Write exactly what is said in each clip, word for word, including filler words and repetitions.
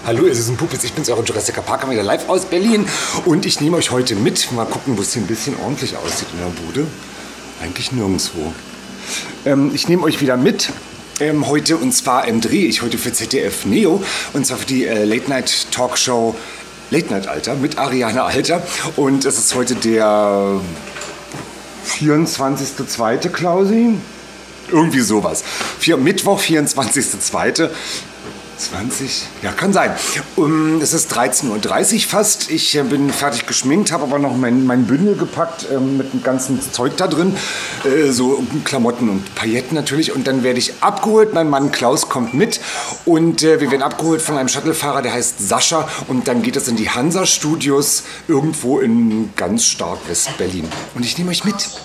Hallo, es ist ein Puppis, ich bin's, euer Jurassic Park, wieder live aus Berlin. Und ich nehme euch heute mit, mal gucken, wo es hier ein bisschen ordentlich aussieht in der Bude. Eigentlich nirgendwo. Ähm, ich nehme euch wieder mit. Ähm, heute, und zwar ähm, drehe ich heute für Z D F Neo, und zwar für die äh, Late-Night-Talkshow Late Night Alter mit Ariane Alter. Und es ist heute der vierundzwanzigste zweite Klausi. Irgendwie sowas. Vier, Mittwoch, vierundzwanzigste zweite zwanzig, ja, kann sein. Um, es ist dreizehn Uhr dreißig fast. Ich äh, bin fertig geschminkt, habe aber noch mein, mein Bündel gepackt äh, mit dem ganzen Zeug da drin. Äh, so Klamotten und Pailletten natürlich. Und dann werde ich abgeholt. Mein Mann Klaus kommt mit. Und äh, wir werden abgeholt von einem Shuttlefahrer, der heißt Sascha. Und dann geht es in die Hansa Studios irgendwo in ganz stark West-Berlin. Und ich nehme euch mit. So.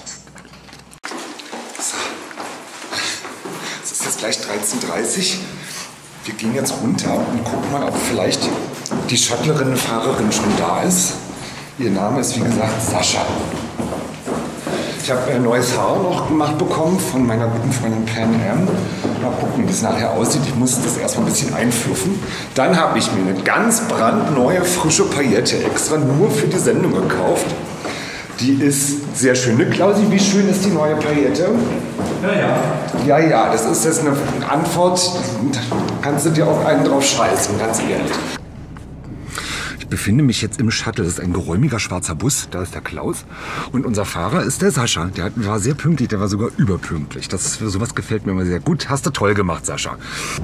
Es ist jetzt gleich dreizehn Uhr dreißig. Wir gehen jetzt runter und gucken mal, ob vielleicht die Shuttlerin, Fahrerin schon da ist. Ihr Name ist, wie gesagt, Sascha. Ich habe ein neues Haar noch gemacht bekommen von meiner guten Freundin Pan Am. Mal gucken, wie es nachher aussieht. Ich muss das erstmal ein bisschen einfluffen. Dann habe ich mir eine ganz brandneue, frische Paillette extra nur für die Sendung gekauft. Die ist sehr schön. Ne, Klausi, wie schön ist die neue Paillette? Ja, ja. Ja, ja, das ist jetzt eine Antwort, da kannst du dir auch einen drauf scheißen, ganz ehrlich. Ich befinde mich jetzt im Shuttle. Das ist ein geräumiger schwarzer Bus. Da ist der Klaus. Und unser Fahrer ist der Sascha. Der war sehr pünktlich, der war sogar überpünktlich. Das, sowas gefällt mir immer sehr gut. Hast du toll gemacht, Sascha.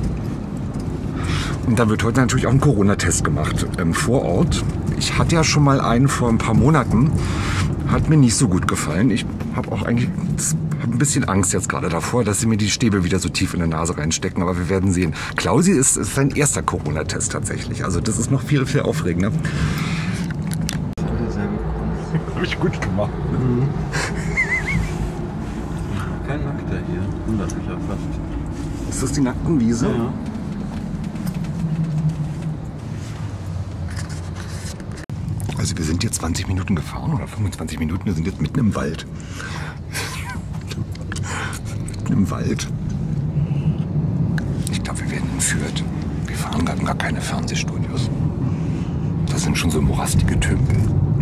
Und da wird heute natürlich auch ein Corona-Test gemacht ähm, vor Ort. Ich hatte ja schon mal einen vor ein paar Monaten. Hat mir nicht so gut gefallen. Ich habe auch eigentlich hab ein bisschen Angst jetzt gerade davor, dass sie mir die Stäbe wieder so tief in die Nase reinstecken. Aber wir werden sehen. Klausi ist, ist sein erster Corona-Test tatsächlich. Also das ist noch viel, viel aufregender. Habe ich gut gemacht. Mhm. Kein Nackter hier. Wundert mich ja fast. Ist das die Nackenwiese? Ja. Also wir sind jetzt zwanzig Minuten gefahren oder fünfundzwanzig Minuten, wir sind jetzt mitten im Wald. Mitten im Wald. Ich glaube, wir werden entführt. Wir fahren gerade gar keine Fernsehstudios. Das sind schon so morastige Tümpel.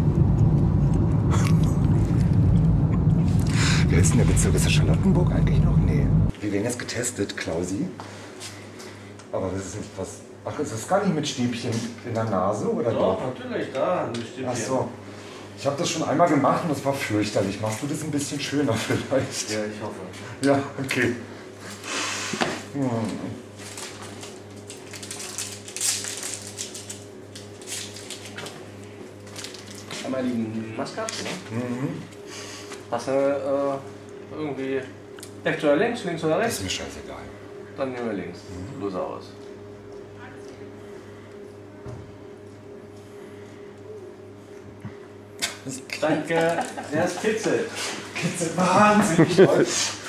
Wer ist denn der Bezirk? Ist der Charlottenburg eigentlich noch? Nee. Wir werden jetzt getestet, Klausi. Aber das ist nicht was... Ach, ist das gar nicht mit Stäbchen in der Nase, oder doch? Doch, natürlich, da, mit Stäbchen. Ach so. Ich habe das schon einmal gemacht und das war fürchterlich. Machst du das ein bisschen schöner vielleicht? Ja, ich hoffe. Ja, okay. Hm. Einmal die Maske ab, ne? Mhm. Hast du äh, irgendwie rechts oder links, links oder Das rechts? ist mir scheißegal. Dann nehmen wir links. Mhm. Los aus. Danke, der ist kitzelt. Kitzelt wahnsinnig toll.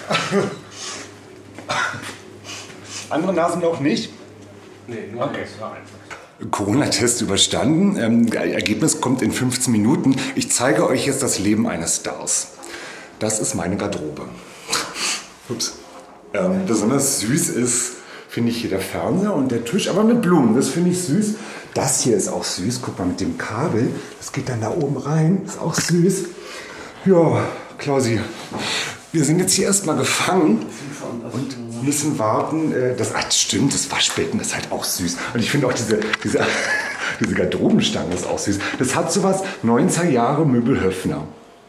Andere Nasen noch nicht? Nee, nur Okay. eins. Nur eins. Corona-Test überstanden. Ähm, Ergebnis kommt in fünfzehn Minuten. Ich zeige euch jetzt das Leben eines Stars. Das ist meine Garderobe. Ups. Ähm, besonders süß ist, finde ich, hier der Fernseher und der Tisch, aber mit Blumen. Das finde ich süß. Das hier ist auch süß. Guck mal, mit dem Kabel. Das geht dann da oben rein. Ist auch süß. Ja, Klausi, wir sind jetzt hier erstmal gefangen und müssen warten. Das, ach, stimmt, das Waschbecken ist halt auch süß. Und ich finde auch diese, diese, diese Garderobenstange ist auch süß. Das hat sowas neunziger Jahre Möbelhöfner.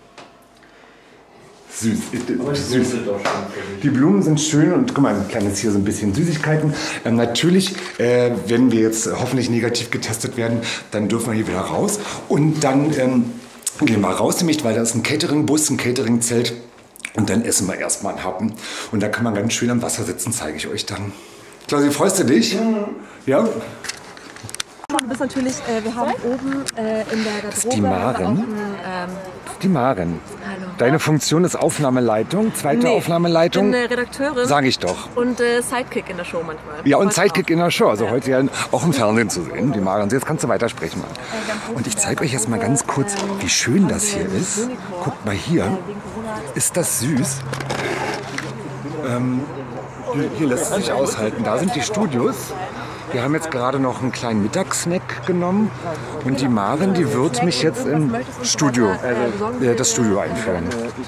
Süß. Aber die süß. Blumen sind doch schön für dich. Die Blumen sind schön und guck mal, ein kleines hier so ein bisschen Süßigkeiten. Ähm, natürlich, äh, wenn wir jetzt hoffentlich negativ getestet werden, dann dürfen wir hier wieder raus. Und dann ähm, gehen wir raus, nämlich, weil da ist ein Catering-Bus, ein Catering-Zelt. Und dann essen wir erstmal einen Happen. Und da kann man ganz schön am Wasser sitzen, zeige ich euch dann. Klausi, freust du dich? Mhm. Ja? Du bist natürlich, äh, wir haben oben äh, in der Garderobe die Maren. auch ein, ähm, Die Maren. Hallo. Deine Funktion ist Aufnahmeleitung, zweite nee, Aufnahmeleitung. Ich bin äh, Redakteurin. Sag ich doch. Und äh, Sidekick in der Show manchmal. Ja, und Heute Sidekick auch. in der Show. Also Ja. heute ja auch im Fernsehen zu sehen, die Maren. Jetzt kannst du weitersprechen. Und ich zeige euch jetzt mal ganz kurz, wie schön das hier ist. Guckt mal hier. Ist das süß? Ähm, hier, hier lässt es sich aushalten. Da sind die Studios. Wir haben jetzt gerade noch einen kleinen Mittagssnack genommen und die Maren, die wird mich jetzt im Studio, also äh, das Studio einführen.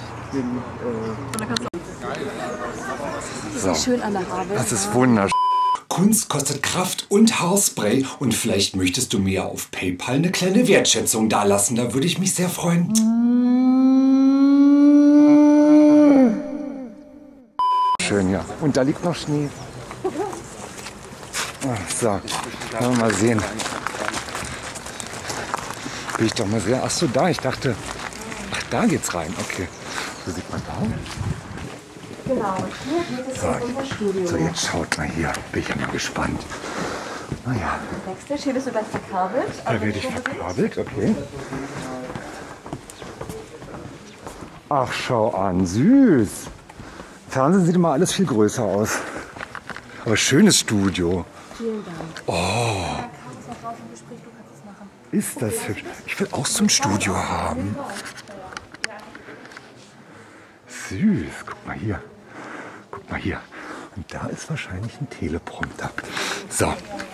So. Schön an der Haare. Das ist wunderschön. Kunst kostet Kraft und Haarspray und vielleicht möchtest du mir auf PayPal eine kleine Wertschätzung dalassen. Da würde ich mich sehr freuen. Schön, ja. Und da liegt noch Schnee. Ach, so, wollen wir mal sehen. Bin ich doch mal sehr. Ach so, da. Ich dachte, ach, da geht's rein. Okay. So sieht man da. Genau, hier geht es So, in unser Studio. so, jetzt schaut mal hier. Bin ich ja mal gespannt. Naja, Backstage, hier bist du gleich verkabelt. da werde ich verkabelt. Okay. Ach, schau an. Süß. Im Fernsehen sieht immer alles viel größer aus. Aber schönes Studio. Vielen Dank. Oh. Ist das hübsch. Ich will auch so ein Studio haben. Süß. Guck mal hier. Guck mal hier. Und da ist wahrscheinlich ein Teleprompter. So.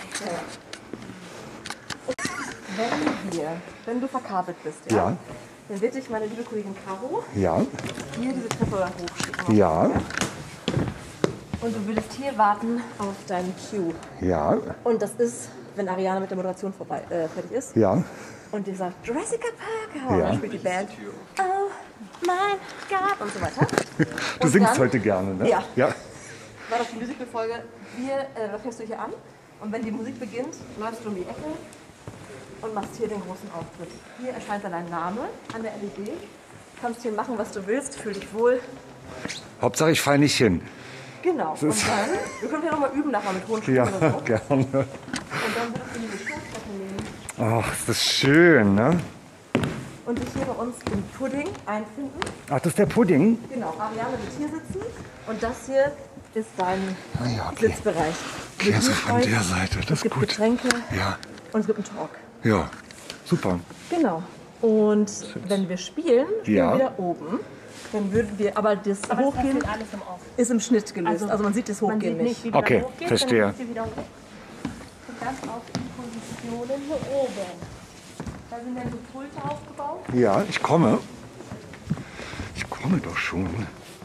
Wenn hier, wenn du verkabelt bist, ja, Ja. dann wird dich meine liebe Kollegin Caro Ja. hier diese Treppe hochschicken. Ja. Und du würdest hier warten auf deinen Cue. Ja. Und das ist, wenn Ariane mit der Moderation vorbei, äh, fertig ist. Ja. Und die sagt, Jurassic Park. Und Ja. dann spielt die Band. Oh mein Gott. Und so weiter. Du Und singst dann heute gerne, ne? Ja. Ja. war das die Musicalfolge. Wir, äh, da fängst du hier an. Und wenn die Musik beginnt, läufst du um die Ecke und machst hier den großen Auftritt. Hier erscheint dann dein Name an der L E D. Kannst hier machen, was du willst. Fühl dich wohl. Hauptsache, ich falle nicht hin. Genau. Und dann, wir können hier nochmal üben nachher mit hohen Schuhen Ja, oder so. gerne. Und dann würdest du diese Schuhstrecke nehmen Ach, ist das schön, ne? und dich hier bei uns im Pudding einfinden. Ach, das ist der Pudding? Genau, Ariane wird hier sitzen und das hier ist dein Ah ja, okay. Sitzbereich. Okay, also von der Seite, das Es ist gibt gut. Getränke Ja, und es gibt einen Talk. ja, super. Genau. Und wenn wir spielen, spielen Ja. wir wieder oben. Dann würden wir, aber das Hochgehen alles im Off. ist im Schnitt gelöst. Also, man sieht das Man Hochgehen sieht nicht. nicht, wie du Okay, dann hochgehst, verstehe. dann gehst du wieder hoch. Und das auf die Positionen hier oben. Da sind dann so Pulte aufgebaut. Ja, ich komme. Ich komme doch schon. Genau,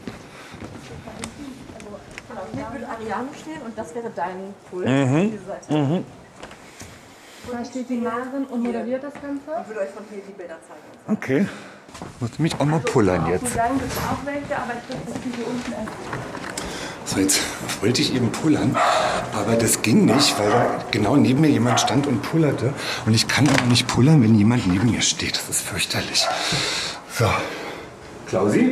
hier würde Ariane stehen und das wäre dein Pult. Mhm. Diese Seite. Da steht die Maren und moderiert das Ganze. Ich würde euch von hier die Bilder zeigen. Okay. Muss mich auch mal pullern jetzt. Die sagen, das ist auch welche, aber ich kriege das hier unten erst. So, jetzt wollte ich eben pullern, aber das ging nicht, weil da genau neben mir jemand stand und pullerte. Und ich kann auch nicht pullern, wenn jemand neben mir steht. Das ist fürchterlich. So. Klausi?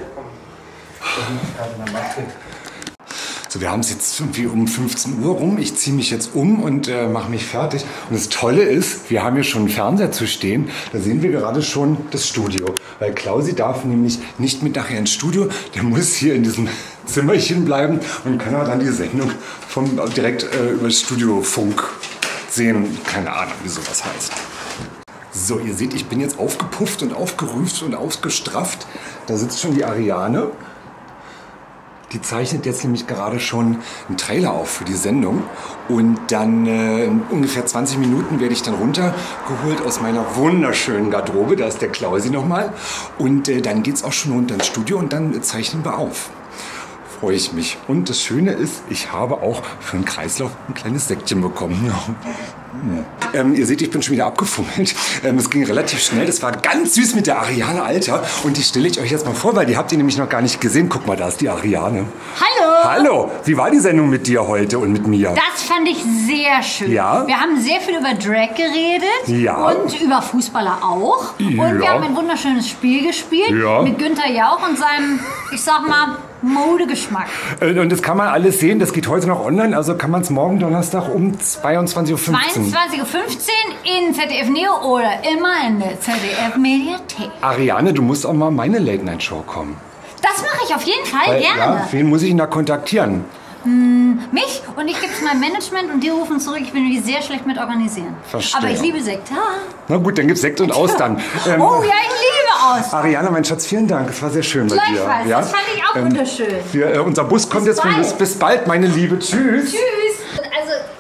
So, wir haben es jetzt irgendwie um fünfzehn Uhr rum. Ich ziehe mich jetzt um und äh, mache mich fertig. Und das Tolle ist, wir haben hier schon einen Fernseher zu stehen. Da sehen wir gerade schon das Studio. Weil Klausi darf nämlich nicht mit nachher ins Studio. Der muss hier in diesem Zimmerchen bleiben und kann dann die Sendung vom, direkt äh, über Studiofunk sehen. Keine Ahnung, wie sowas heißt. So, ihr seht, ich bin jetzt aufgepufft und aufgerüft und ausgestrafft. Da sitzt schon die Ariane. Die zeichnet jetzt nämlich gerade schon einen Trailer auf für die Sendung. Und dann äh, in ungefähr zwanzig Minuten werde ich dann runtergeholt aus meiner wunderschönen Garderobe. Da ist der Klausi nochmal. Und äh, dann geht's auch schon runter ins Studio und dann äh, zeichnen wir auf. Freue ich mich. Und das Schöne ist, ich habe auch für den Kreislauf ein kleines Säckchen bekommen. Ja. Ähm, ihr seht, ich bin schon wieder abgefummelt. Ähm, es ging relativ schnell. Das war ganz süß mit der Ariane, Alter. Und die stelle ich euch jetzt mal vor, weil die habt ihr nämlich noch gar nicht gesehen. Guck mal, da ist die Ariane. Hallo! Hallo! Wie war die Sendung mit dir heute und mit mir? Das fand ich sehr schön. Ja? Wir haben sehr viel über Drag geredet Ja. und über Fußballer auch. Ja. Und wir haben ein wunderschönes Spiel gespielt Ja. mit Günther Jauch und seinem, ich sag mal, Modegeschmack. Äh, Und das kann man alles sehen. Das geht heute noch online. Also kann man es morgen Donnerstag um zweiundzwanzig Uhr fünfzehn. zweiundzwanzig Uhr fünfzehn in Z D F Neo oder immer in der Z D F Mediathek. Ariane, du musst auch mal meine Late-Night-Show kommen. Das mache ich auf jeden Fall Weil, gerne. ja, wen muss ich denn da kontaktieren? Mich und ich gebe es meinem Management und die rufen zurück. Ich bin nämlich sehr schlecht mit organisieren. Verstehe. Aber ich liebe Sekt. Ah. Na gut, dann gibt's Sekt und Austern. Ähm, Oh ja, ich liebe aus. Ariane, mein Schatz, vielen Dank. Es war sehr schön bei dir. Gleichfalls, das fand ich auch wunderschön. Wir, äh, unser Bus kommt Bis jetzt. bald. Bis bald, meine Liebe. Tschüss. Tschüss. Also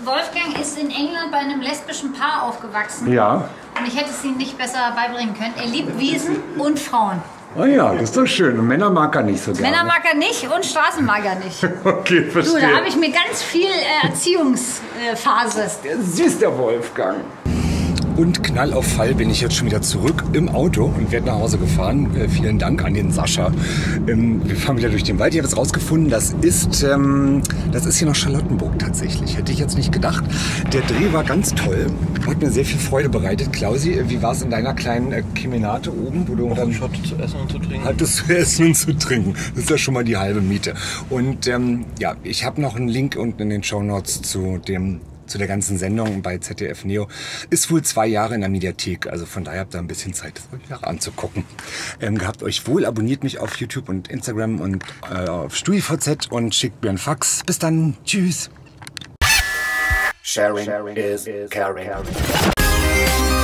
Wolfgang ist in England bei einem lesbischen Paar aufgewachsen. Ja. Und ich hätte es ihm nicht besser beibringen können. Er liebt Wiesen und Frauen. Oh ja, das ist doch schön. Und Männer mag er nicht so gerne. Männer mag er nicht und Straßen mag er nicht. Okay, verstehe. Du, da habe ich mir ganz viel äh, Erziehungsphase. Äh, der süß, der Wolfgang. Und Knall auf Fall bin ich jetzt schon wieder zurück im Auto und werde nach Hause gefahren. Äh, vielen Dank an den Sascha. Ähm, wir fahren wieder durch den Wald. Ich habe jetzt rausgefunden, das ist, ähm, das ist hier noch Charlottenburg tatsächlich. Hätte ich jetzt nicht gedacht. Der Dreh war ganz toll. Hat mir sehr viel Freude bereitet. Klausi, wie war es in deiner kleinen äh, Kemenate oben? Wo du dann Ich hatte zu essen und zu trinken. Hattest zu essen und zu trinken. Das ist ja schon mal die halbe Miete. Und ähm, ja, ich habe noch einen Link unten in den Shownotes zu dem zu der ganzen Sendung bei Z D F Neo. Ist wohl zwei Jahre in der Mediathek, also von daher habt ihr ein bisschen Zeit, das euch auch anzugucken. Ähm, gehabt euch wohl, abonniert mich auf YouTube und Instagram und äh, auf StudiVZ und schickt mir einen Fax. Bis dann, tschüss. Sharing, Sharing is caring.